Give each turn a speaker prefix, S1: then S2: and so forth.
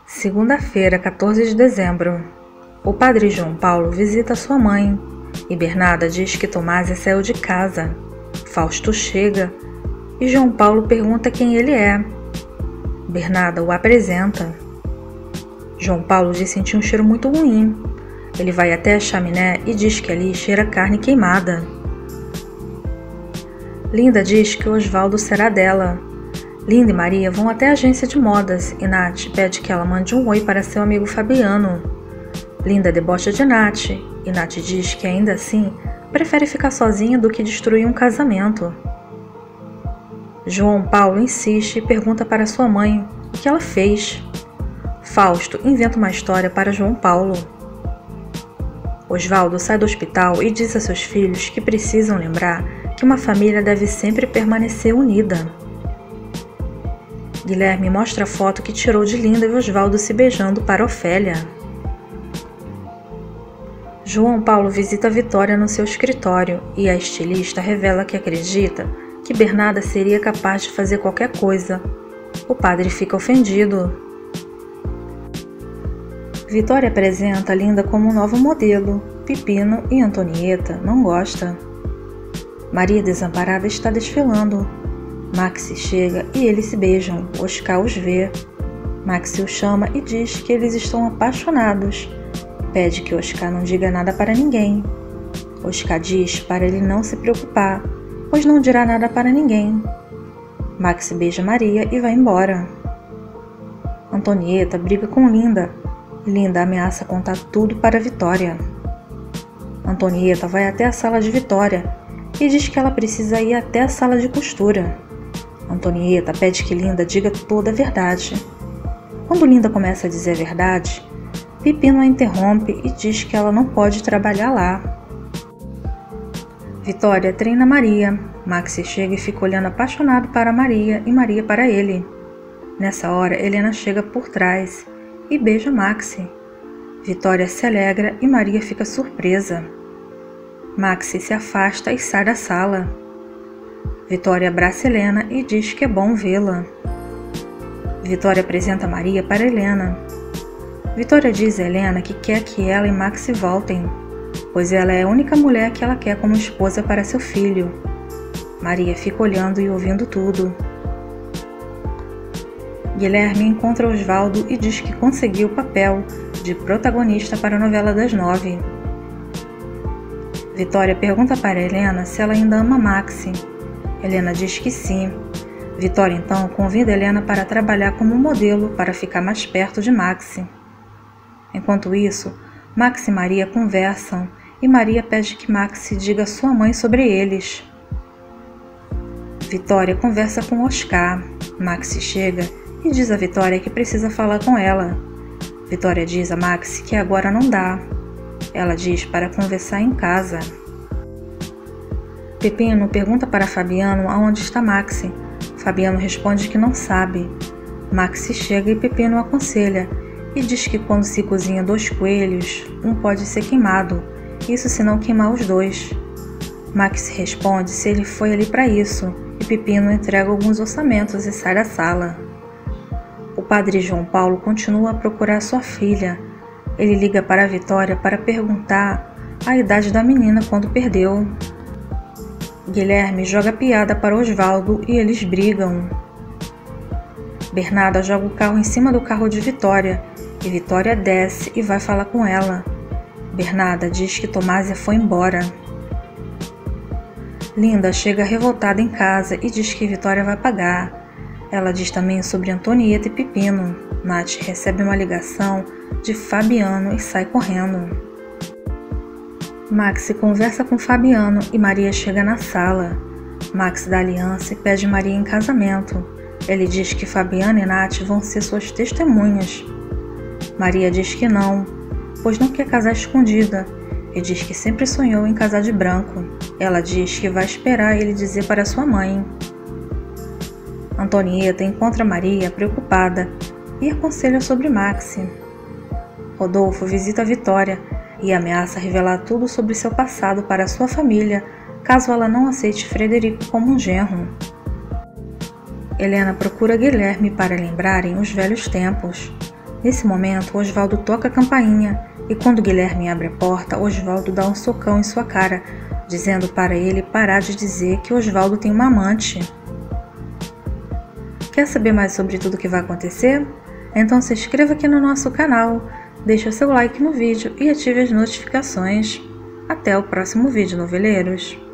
S1: Segunda-feira, 14 de dezembro. O padre João Paulo visita sua mãe e Bernarda diz que Tomásia saiu de casa. Fausto chega e João Paulo pergunta quem ele é. Bernarda o apresenta. João Paulo diz sentir um cheiro muito ruim. Ele vai até a chaminé e diz que ali cheira carne queimada. Linda diz que Osvaldo será dela. Linda e Maria vão até a agência de modas e Nath pede que ela mande um oi para seu amigo Fabiano. Linda debocha de Nath e Nath diz que ainda assim prefere ficar sozinha do que destruir um casamento. João Paulo insiste e pergunta para sua mãe o que ela fez. Fausto inventa uma história para João Paulo. Osvaldo sai do hospital e diz a seus filhos que precisam lembrar que uma família deve sempre permanecer unida. Guilherme mostra a foto que tirou de Linda e Osvaldo se beijando para Ofélia. João Paulo visita Vitória no seu escritório e a estilista revela que acredita que Bernarda seria capaz de fazer qualquer coisa. O padre fica ofendido. Vitória apresenta Linda como um novo modelo. Pepino e Antonieta não gostam. Maria desamparada está desfilando. Maxi chega e eles se beijam. Oscar os vê. Maxi o chama e diz que eles estão apaixonados. Pede que Oscar não diga nada para ninguém. Oscar diz para ele não se preocupar, pois não dirá nada para ninguém. Maxi beija Maria e vai embora. Antonieta briga com Linda. Linda ameaça contar tudo para Vitória. Antonieta vai até a sala de Vitória e diz que ela precisa ir até a sala de costura. Antonieta pede que Linda diga toda a verdade. Quando Linda começa a dizer a verdade, Pepino a interrompe e diz que ela não pode trabalhar lá. Vitória treina Maria. Maxi chega e fica olhando apaixonado para Maria e Maria para ele. Nessa hora, Helena chega por trás e beija Maxi. Vitória se alegra e Maria fica surpresa. Maxi se afasta e sai da sala. Vitória abraça Helena e diz que é bom vê-la. Vitória apresenta Maria para Helena. Vitória diz a Helena que quer que ela e Maxi voltem, pois ela é a única mulher que ela quer como esposa para seu filho. Maria fica olhando e ouvindo tudo. Guilherme encontra Osvaldo e diz que conseguiu o papel de protagonista para a novela das 9. Vitória pergunta para Helena se ela ainda ama Maxi. Helena diz que sim. Vitória então convida Helena para trabalhar como modelo para ficar mais perto de Maxi. Enquanto isso, Maxi e Maria conversam e Maria pede que Maxi diga à sua mãe sobre eles. Vitória conversa com Oscar. Maxi chega e diz a Vitória que precisa falar com ela. Vitória diz a Maxi que agora não dá. Ela diz para conversar em casa. Pepino pergunta para Fabiano aonde está Maxi. Fabiano responde que não sabe. Maxi chega e Pepino o aconselha e diz que quando se cozinha 2 coelhos, um pode ser queimado, isso se não queimar os 2. Maxi responde se ele foi ali para isso e Pepino entrega alguns orçamentos e sai da sala. O padre João Paulo continua a procurar sua filha. Ele liga para a Vitória para perguntar a idade da menina quando perdeu. Guilherme joga piada para Osvaldo e eles brigam. Bernarda joga o carro em cima do carro de Vitória e Vitória desce e vai falar com ela. Bernarda diz que Tomásia foi embora. Linda chega revoltada em casa e diz que Vitória vai pagar. Ela diz também sobre Antonieta e Pepino. Nath recebe uma ligação de Fabiano e sai correndo. Maxi conversa com Fabiano e Maria chega na sala. Maxi dá aliança e pede Maria em casamento. Ele diz que Fabiano e Nath vão ser suas testemunhas. Maria diz que não, pois não quer casar escondida, e diz que sempre sonhou em casar de branco. Ela diz que vai esperar ele dizer para sua mãe. Antonieta encontra Maria preocupada e aconselha sobre Maxi. Rodolfo visita Vitória e ameaça revelar tudo sobre seu passado para sua família, caso ela não aceite Frederico como um genro. Helena procura Guilherme para lembrarem os velhos tempos. Nesse momento, Osvaldo toca a campainha e quando Guilherme abre a porta, Osvaldo dá um socão em sua cara, dizendo para ele parar de dizer que Osvaldo tem uma amante. Quer saber mais sobre tudo o que vai acontecer? Então se inscreva aqui no nosso canal, deixe o seu like no vídeo e ative as notificações. Até o próximo vídeo, noveleiros!